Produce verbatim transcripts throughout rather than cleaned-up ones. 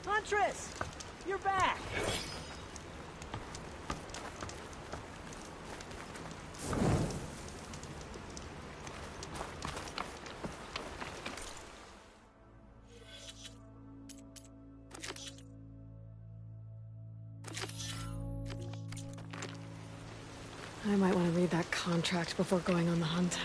Huntress! You're back! I might want to read that contract before going on the hunt.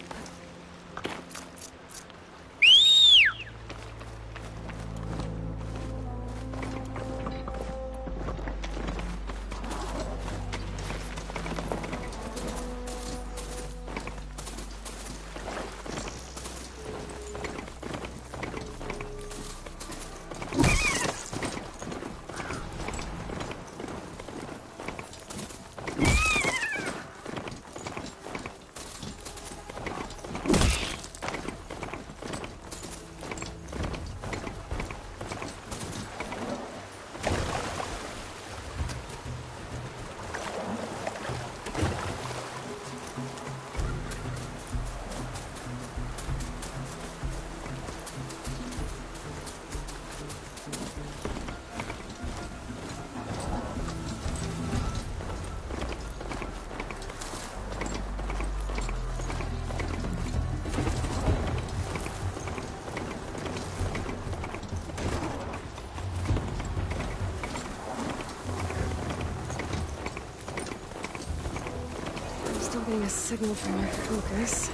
Getting a signal from my focus.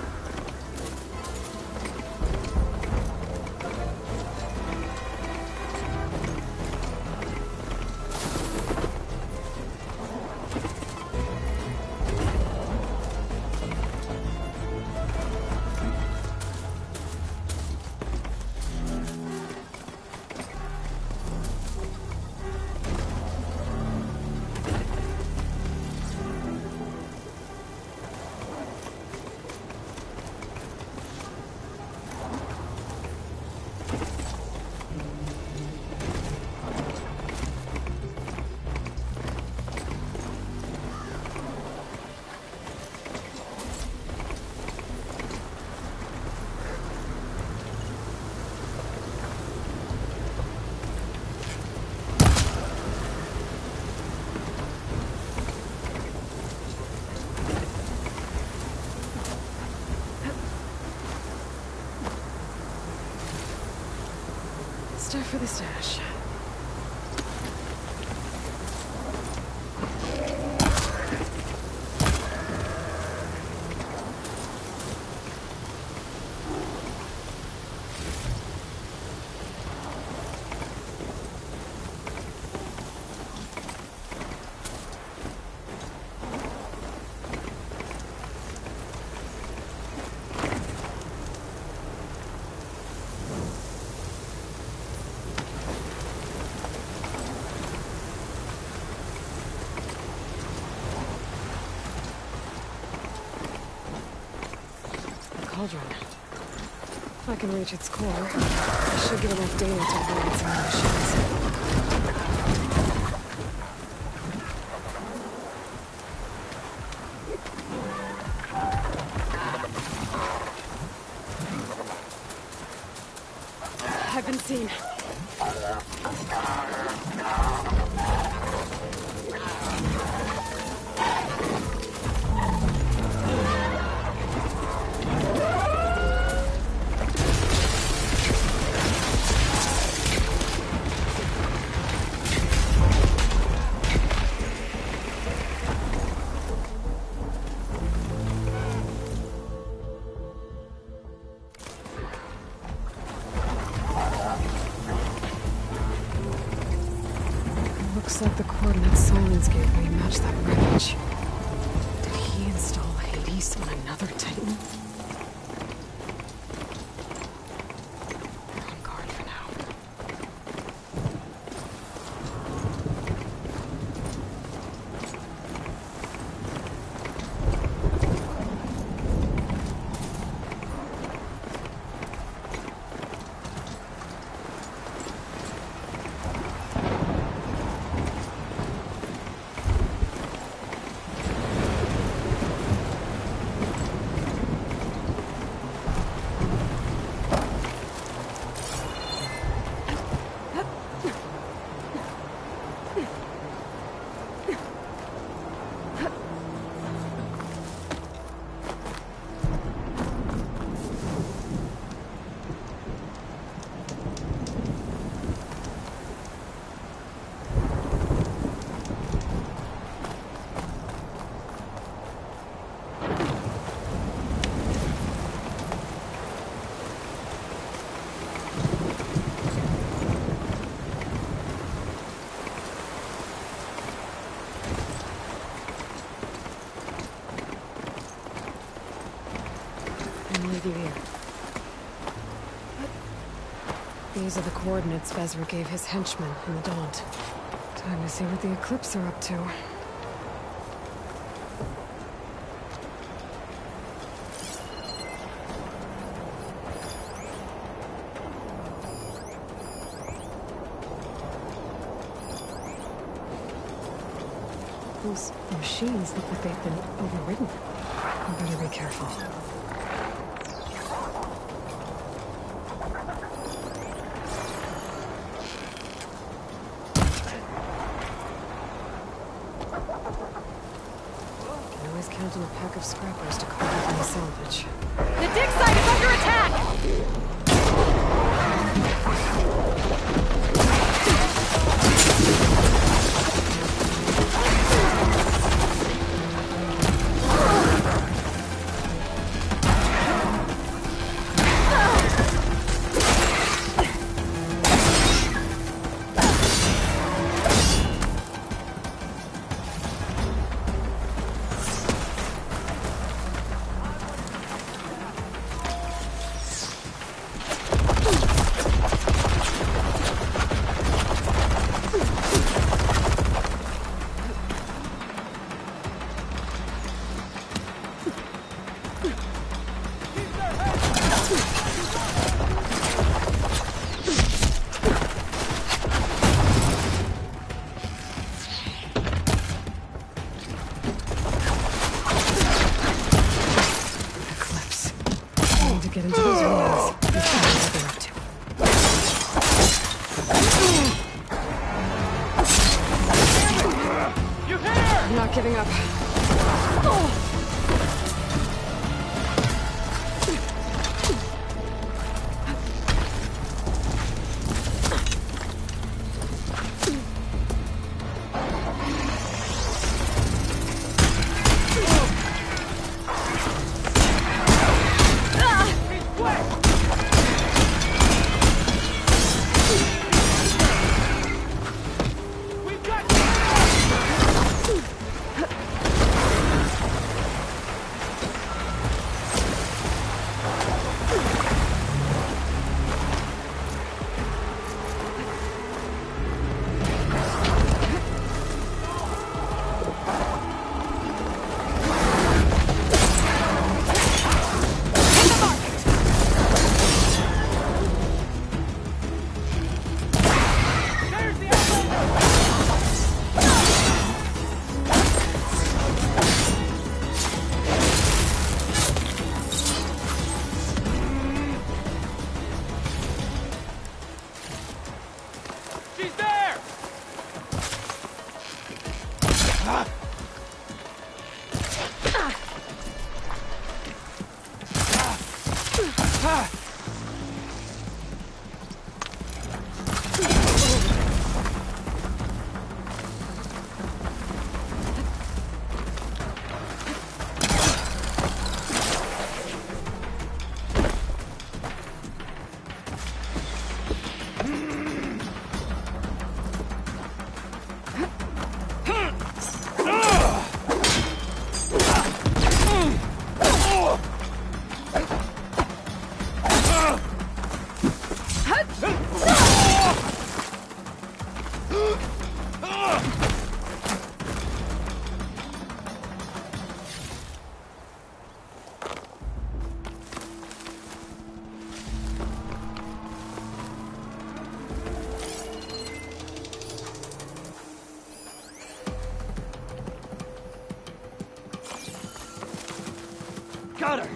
Start for the stash. Cauldron. If I can reach its core, I should get enough data to avoid some emissions. I've been seen. Looks like the coordinates Simons gave me match that wreckage. Did he install Hades on another Titan? We're on guard for now. These are the coordinates Vezra gave his henchmen in the Daunt. Time to see what the Eclipse are up to. Those machines look like they've been overridden. I better be careful. Can always count on a pack of scrappers to call up my salvage. The dig site is under attack! Get into those ruins. Let's see what they're up to. You hit her! I'm not giving up. Oh. Got her!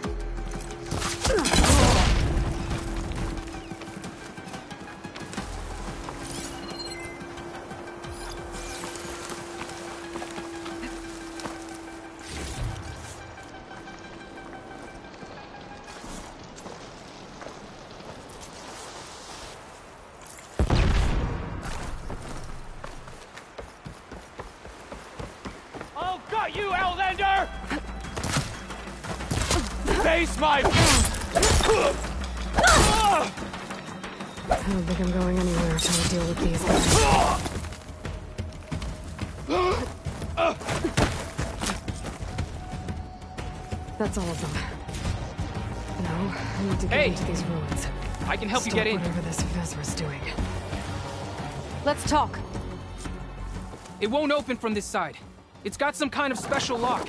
Oh, got you, Outlander! Face my... I don't think I'm going anywhere until I deal with these guys. That's all of them. No, I need to get Hey. into these ruins. I can help Stop you get in. whatever this Vezra's doing. Let's talk. It won't open from this side. It's got some kind of special lock.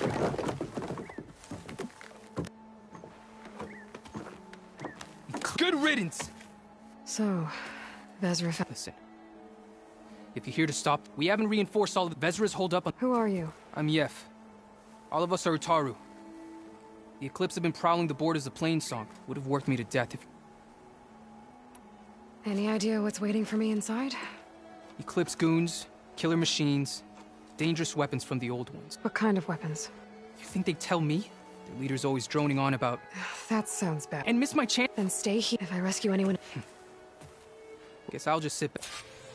Good riddance! So, Vezra fa- Listen. If you're here to stop, we haven't reinforced all of Vezra's hold up on- Who are you? I'm Yef. All of us are Utaru. The Eclipse have been prowling the borders of Plainsong. Would have worked me to death if... Any idea what's waiting for me inside? Eclipse goons, killer machines, dangerous weapons from the old ones. What kind of weapons? You think they'd tell me? Their leader's always droning on about... That sounds bad. And miss my chance... Then stay here. If I rescue anyone... Guess I'll just sit back.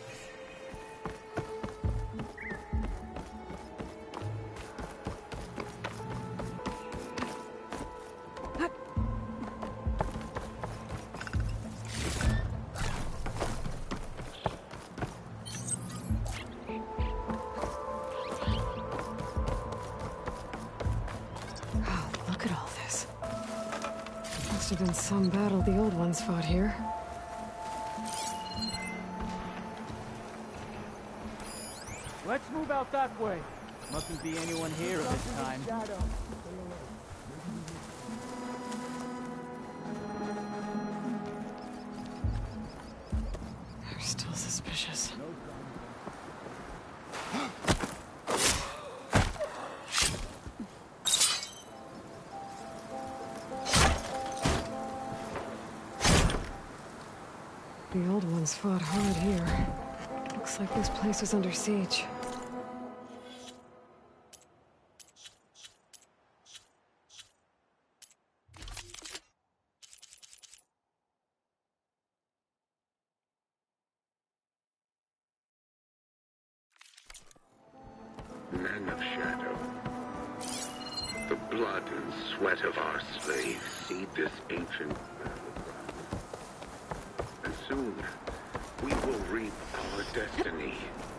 Oh, look at all this. Must have been some battle the old ones fought here. Let's move out that way. Mustn't be anyone here at this time. They're still suspicious. The old ones fought hard here. Looks like this place was under siege. Men of Shadow, the blood and sweat of our slaves seed this ancient battleground. And soon, we will reap our destiny.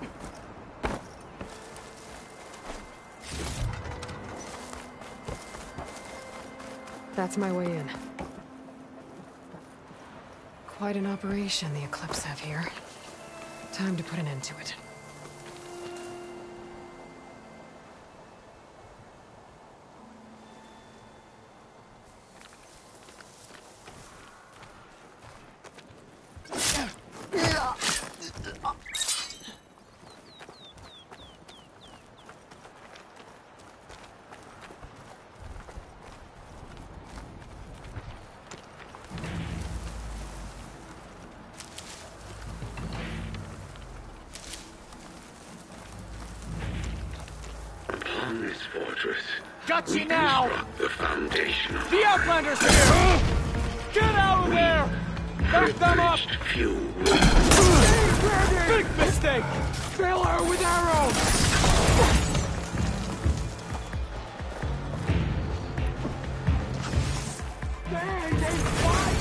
That's my way in. Quite an operation the Eclipse have here. Time to put an end to it. Upon this fortress, Got we you now! construct the foundation of The Outlander's here! Get out of there! Back them up! privileged few. Big mistake! Fill her with arrows! Dang, they fight!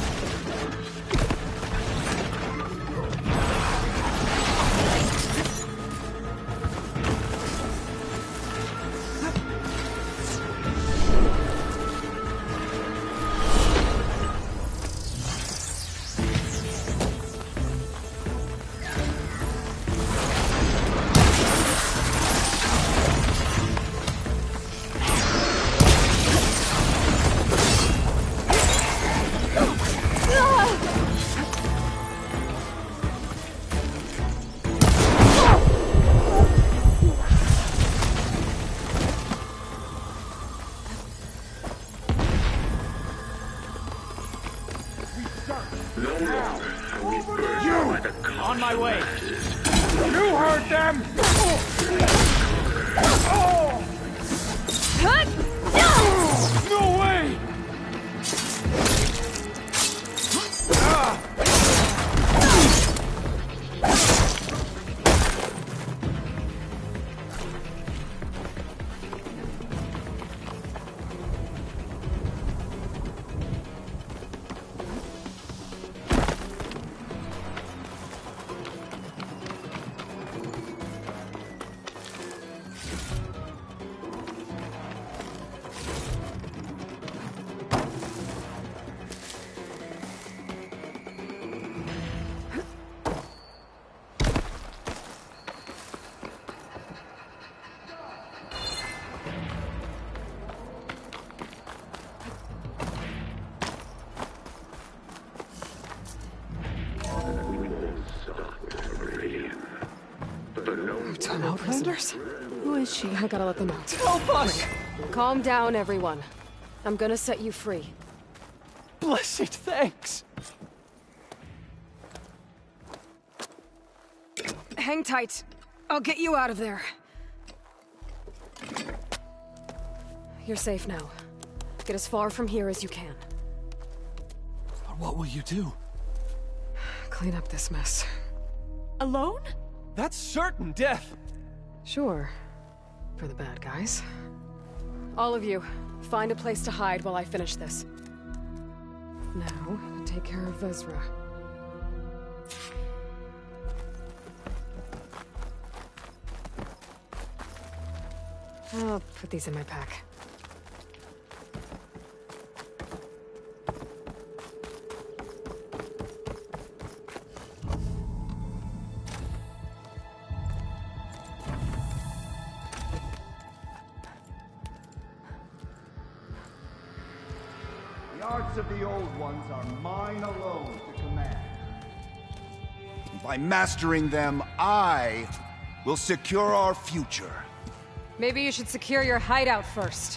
No longer are we burdened by the cost On my of way. masses. You heard them! Oh! No way! Ah! Two Outlanders? Who is she? I gotta let them out. Help us! Calm down, everyone. I'm gonna set you free. Blessed thanks! Hang tight. I'll get you out of there. You're safe now. Get as far from here as you can. But what will you do? Clean up this mess. Alone? That's certain death! Sure. For the bad guys. All of you, find a place to hide while I finish this. Now, take care of Vezra. I'll put these in my pack. The arts of the old ones are mine alone to command. By mastering them, I will secure our future. Maybe you should secure your hideout first.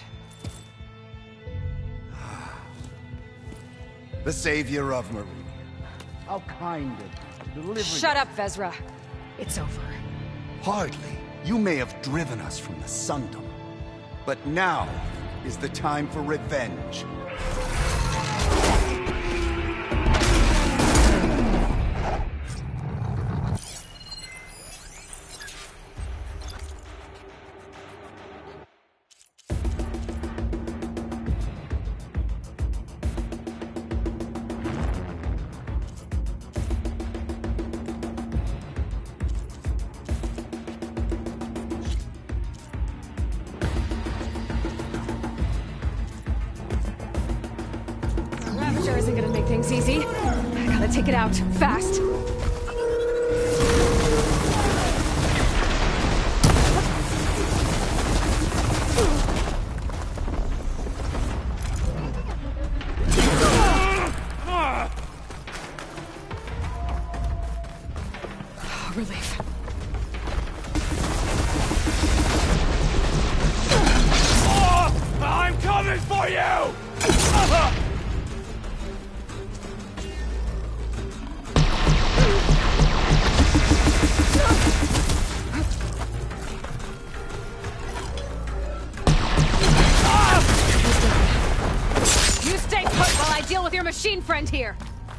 The savior of Marine. How kind of you, delivering. Shut up, Vezra. It's over. Hardly. You may have driven us from the Sundom. But now is the time for revenge. Ravager isn't gonna make things easy. I gotta take it out, fast. Relief. Oh, I'm coming for you! You stay put while I deal with your machine friend here.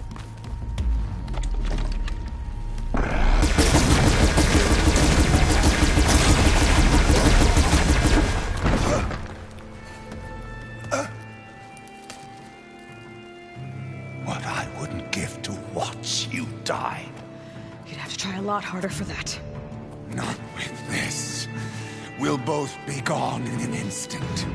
What I wouldn't give to watch you die. You'd have to try a lot harder for that. Not with this. We'll both be gone in an instant.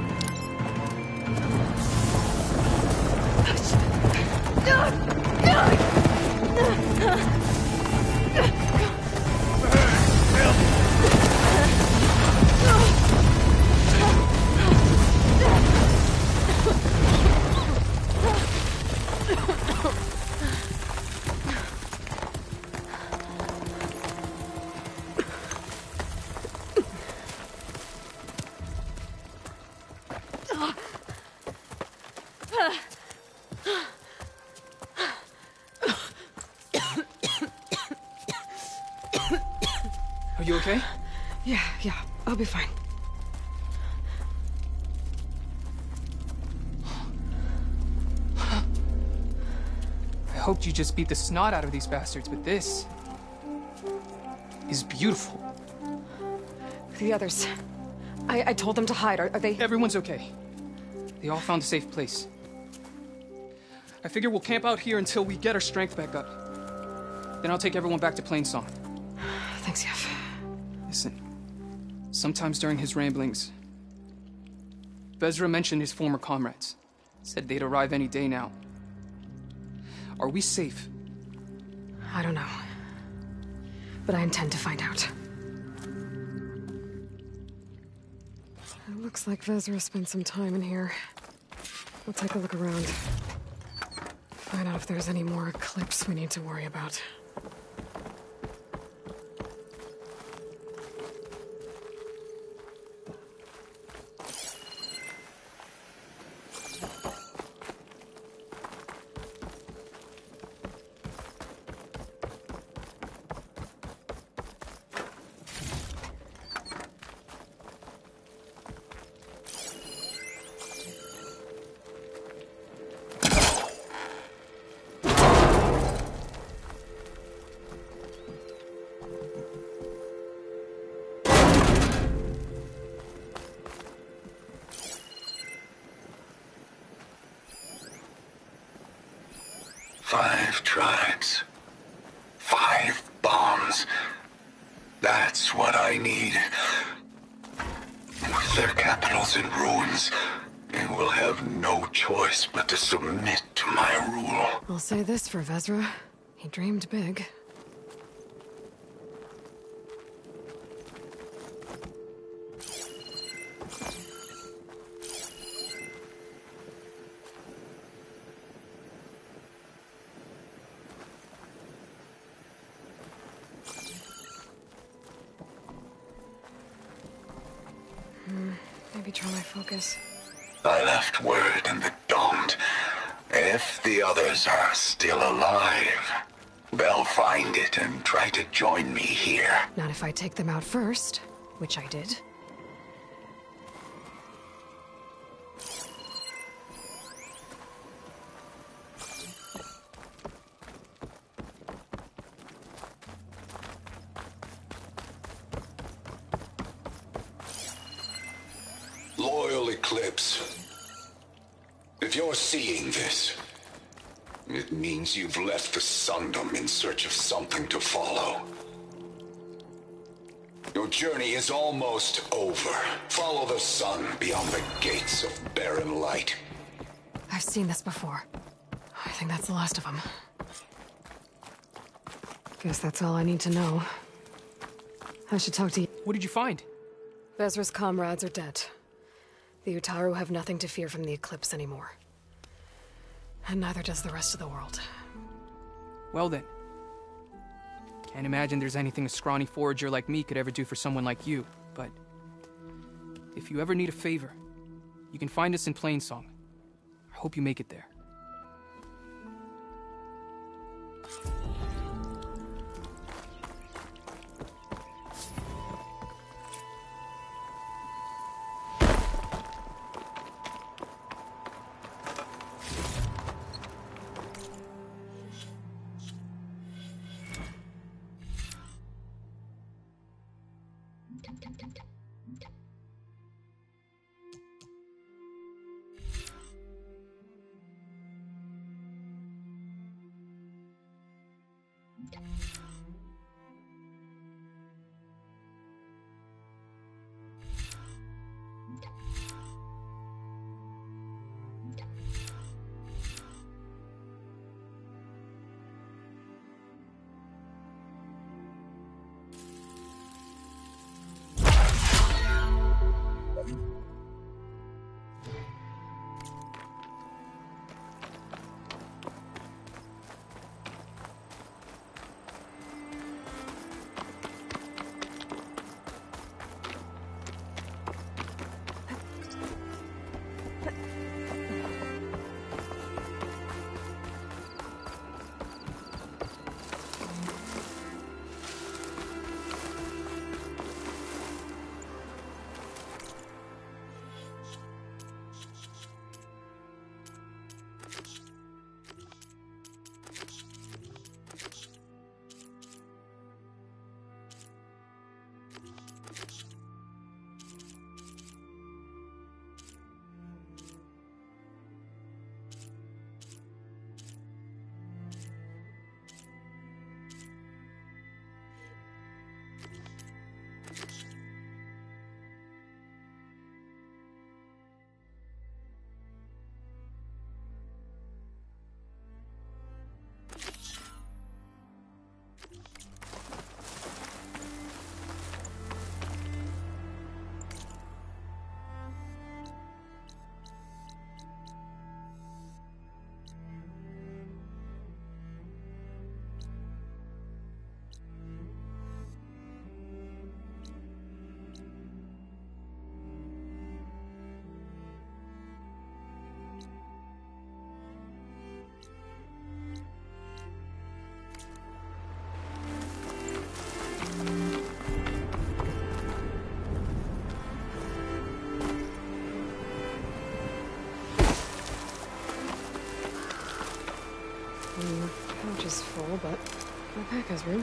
Are you okay? Yeah, yeah, I'll be fine. I hoped you just beat the snot out of these bastards, but this is beautiful. The others. I, I told them to hide. Are, are they... Everyone's okay. They all found a safe place. I figure we'll camp out here until we get our strength back up. Then I'll take everyone back to Plainsong. Thanks, Yef. Listen, sometimes during his ramblings, Vezra mentioned his former comrades. Said they'd arrive any day now. Are we safe? I don't know. But I intend to find out. It looks like Vezra spent some time in here. We'll take a look around. Find out if there's any more Eclipse we need to worry about. need. With their capitals in ruins, they will have no choice but to submit to my rule. I'll say this for Vezra. He dreamed big. Hmm, maybe try my focus. I left word in the Domed. If the others are still alive, they'll find it and try to join me here. Not if I take them out first, which I did. Loyal Eclipse. If you're seeing this, it means you've left the Sundom in search of something to follow. Your journey is almost over. Follow the sun beyond the gates of barren light. I've seen this before. I think that's the last of them. Guess that's all I need to know. I should talk to you. What did you find? Vezra's comrades are dead. The Utaru have nothing to fear from the Eclipse anymore. And neither does the rest of the world. Well then. Can't imagine there's anything a scrawny forager like me could ever do for someone like you, but... if you ever need a favor, you can find us in Plainsong. I hope you make it there. Pouch is full, but my pack has room.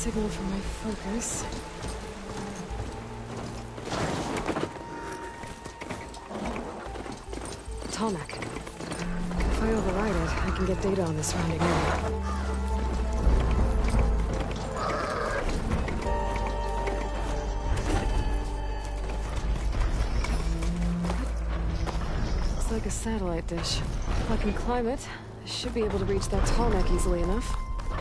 signal for my focus. Tallneck. If I override it, I can get data on the surrounding area. Looks like a satellite dish. If I can climb it, I should be able to reach that Tallneck easily enough.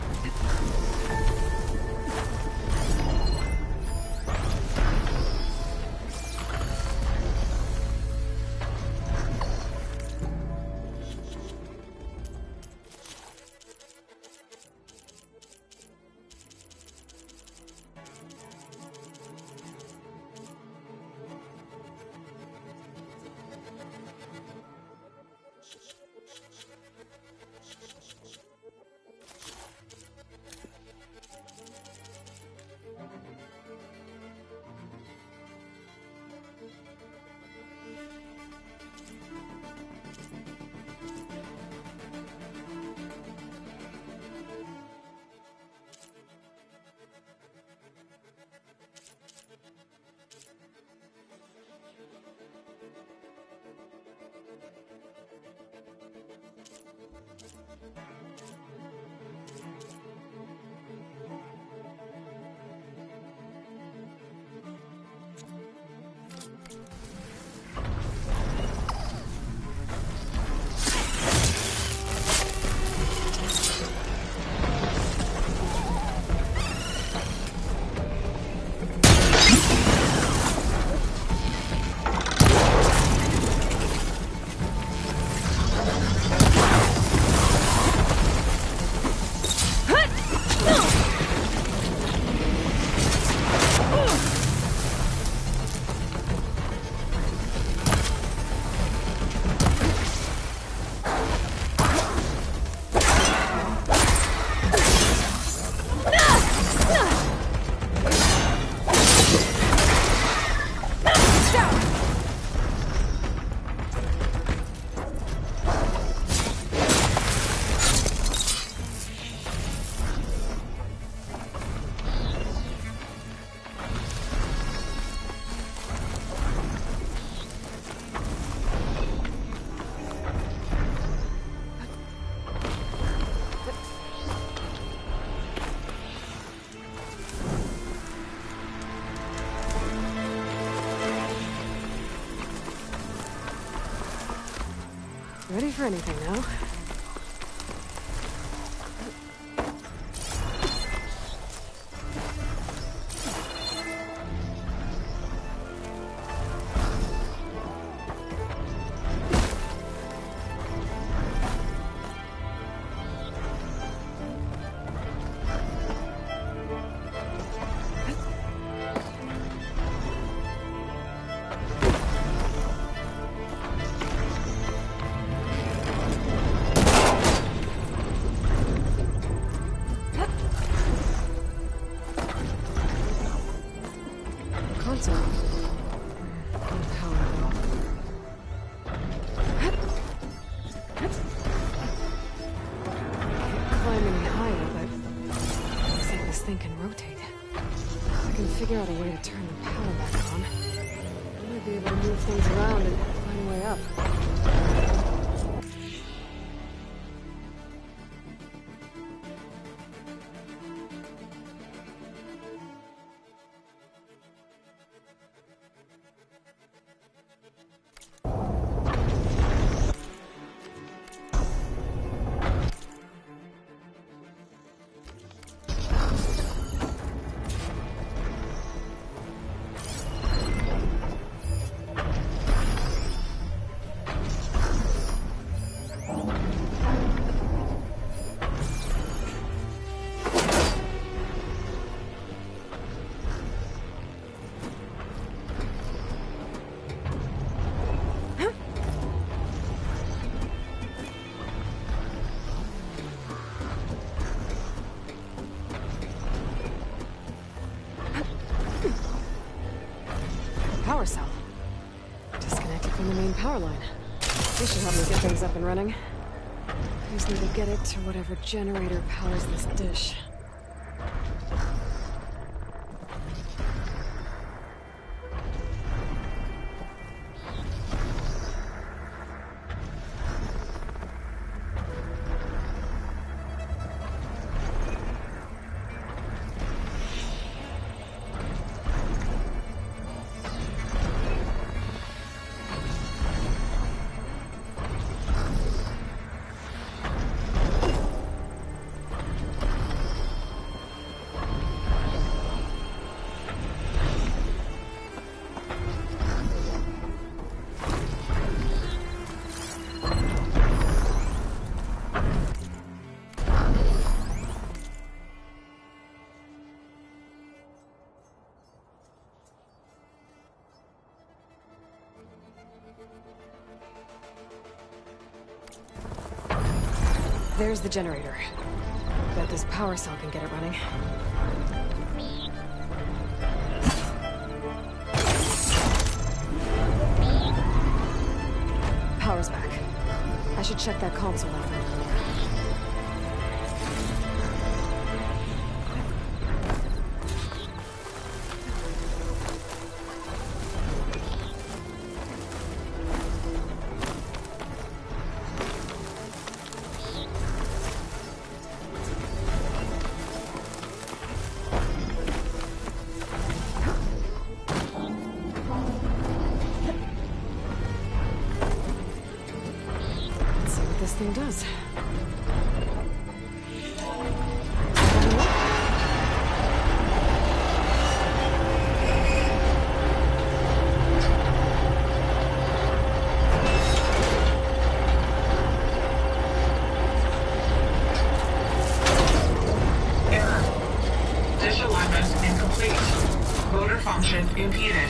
Ready for anything now. Figure out a way to turn the power back on. I might be able to move things around and find a way up. Power cell. Disconnected from the main power line. This should help me get things up and running. I just need to get it to whatever generator powers this dish. There's the generator. Bet this power cell can get it running. Power's back. I should check that console out from earlier. This thing does. Error. Disalignment incomplete. Motor function impeded.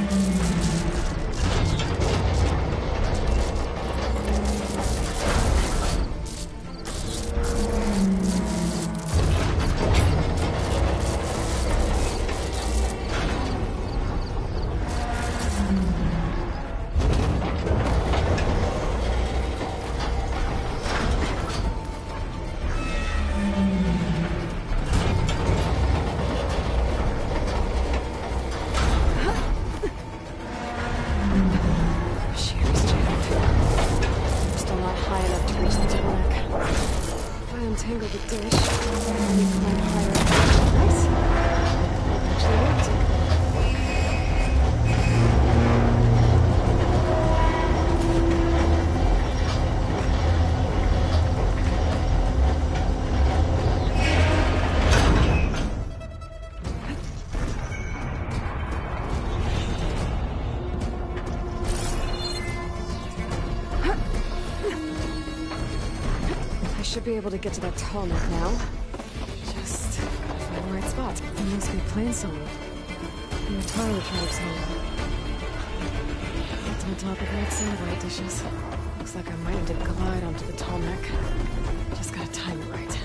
Untangle the dish. And we climb higher. Nice. Actually worked. Should be able to get to that tall neck now. Just gotta find the right spot. There must be a plane somewhere. The Atari tribe's home. It's on top of Nick's Xenobite dishes. Looks like I might have did collide onto the tall neck. Just gotta time it right.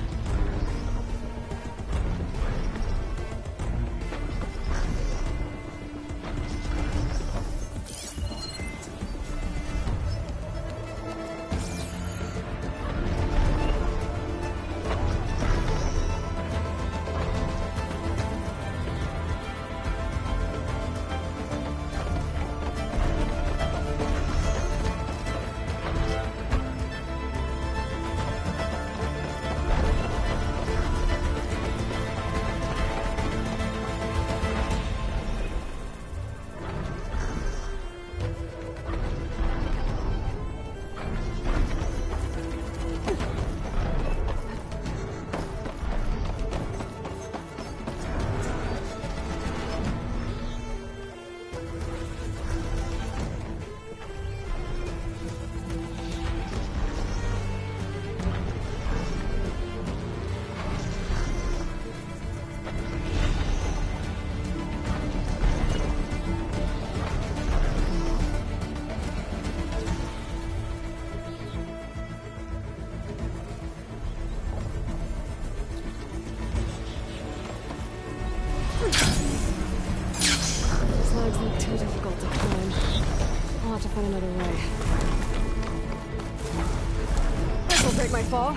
Too difficult to climb. I'll have to find another way. This will break my fall.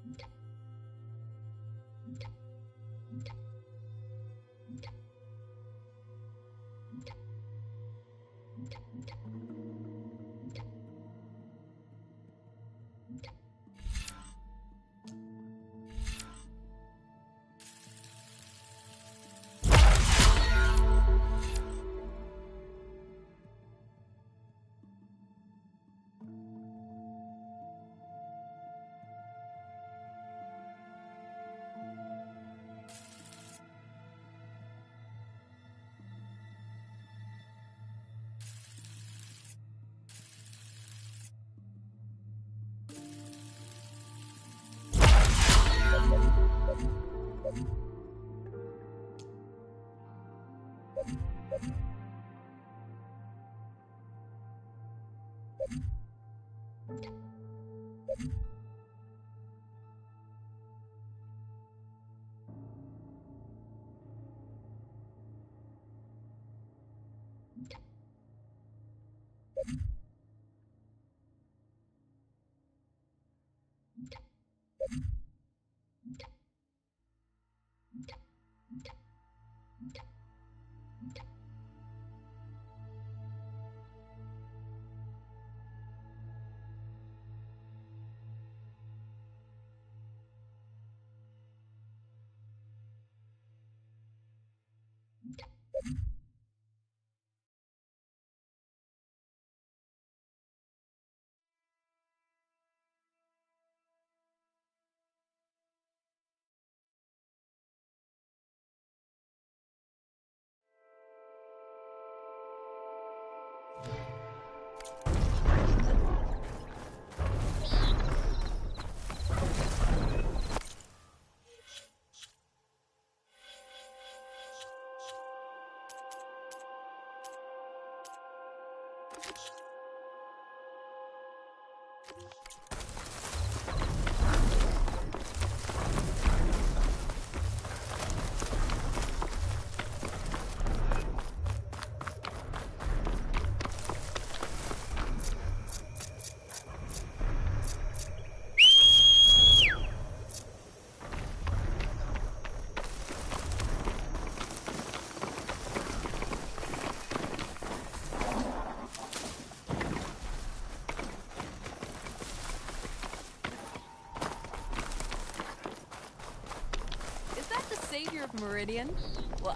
Savior of Meridian? What?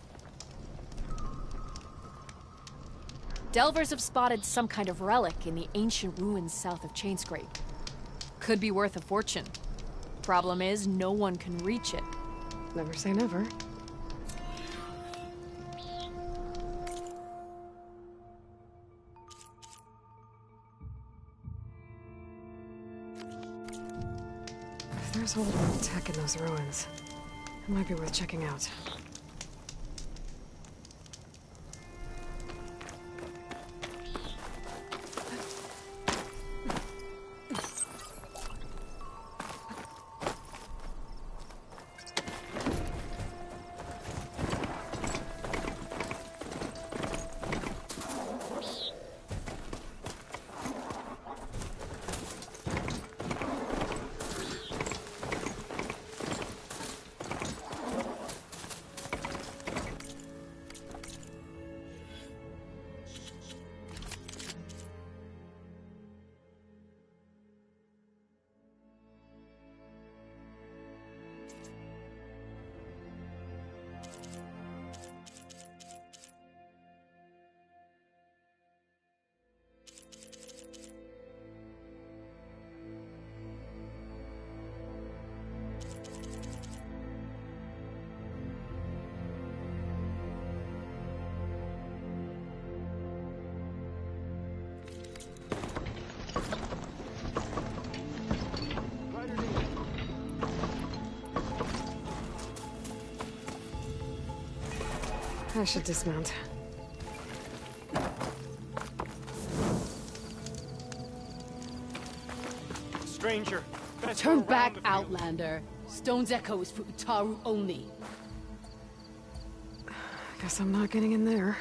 Delvers have spotted some kind of relic in the ancient ruins south of Chainscrape. Could be worth a fortune. Problem is, no one can reach it. Never say never. If there's old world tech in those ruins, it might be worth checking out. I should dismount. Stranger, best Turn go back, around the field. Outlander. Stone's Echo is for Utaru only. Guess I'm not getting in there.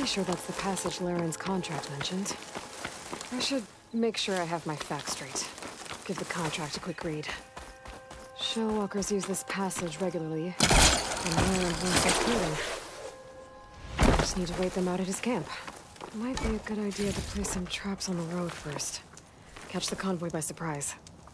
sure that's the passage Laren's contract mentioned. I should make sure I have my facts straight. Give the contract a quick read. Shellwalkers use this passage regularly, and Laren wants their freedom. I just need to wait them out at his camp. Might be a good idea to place some traps on the road first. Catch the convoy by surprise.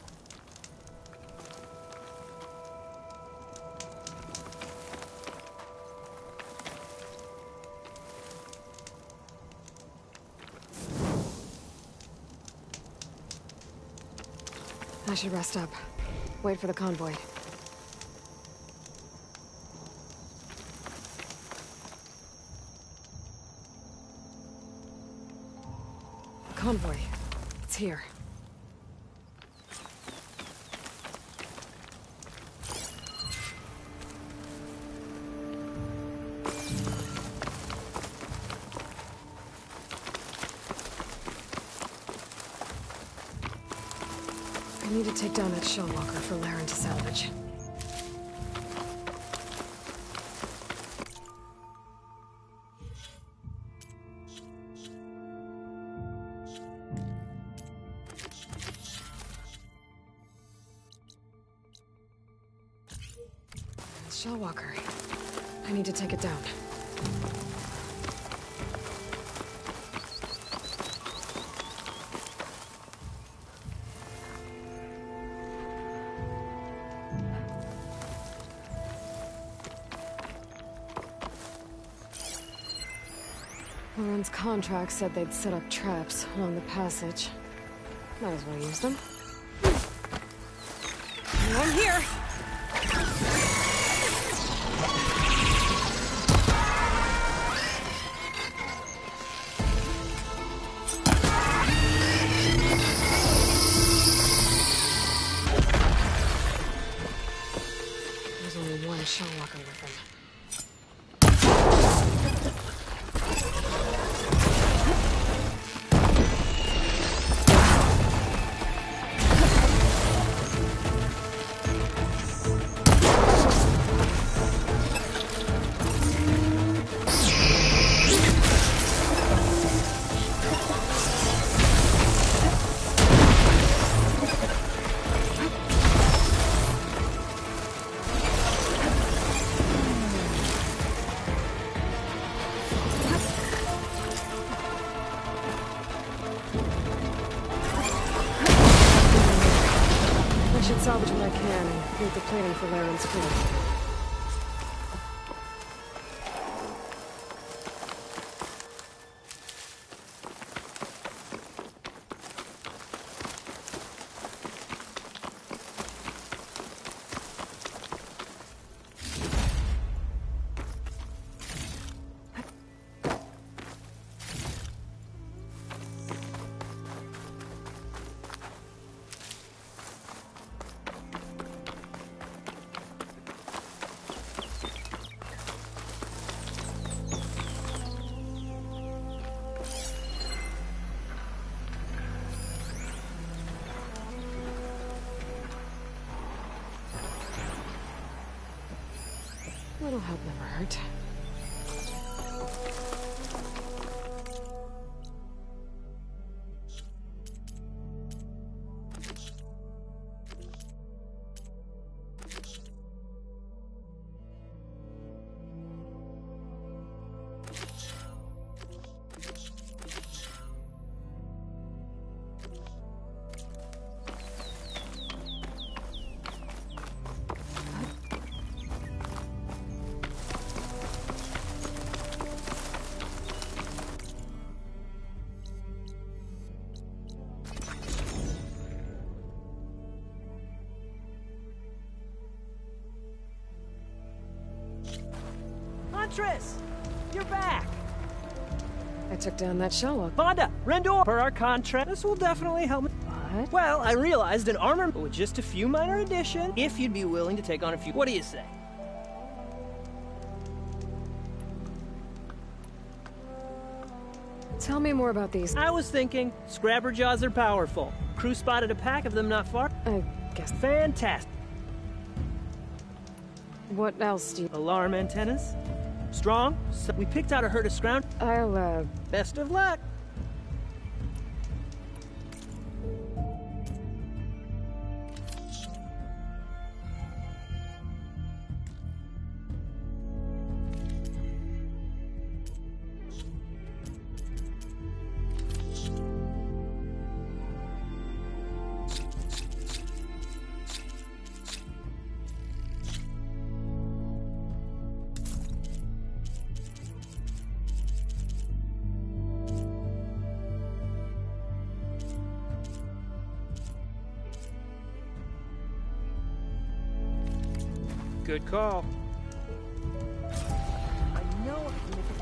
I should rest up. Wait for the convoy. Convoy. It's here. I need to take down that Shellwalker for Laren to salvage. Shellwalker. I need to take it down. Laren's contract said they'd set up traps along the passage. Might as well use them. I'm here! There's only one Shellwalker with him. Salvage what I can and move the plating for Laren's crew. A little help never hurt. Huntress! You're back! I took down that Shellwalker. Vonda! Rendor! Per our contract, this will definitely help me. What? Well, I realized an armor with just a few minor additions, if you'd be willing to take on a few. What do you say? Tell me more about these. I was thinking, Scrabber Jaws are powerful. Crew spotted a pack of them not far. I guess. Fantastic. What else do you... Alarm antennas? Strong? So we picked out a herd of scrounge. I'll, uh... Best of luck. Good call. I know I can make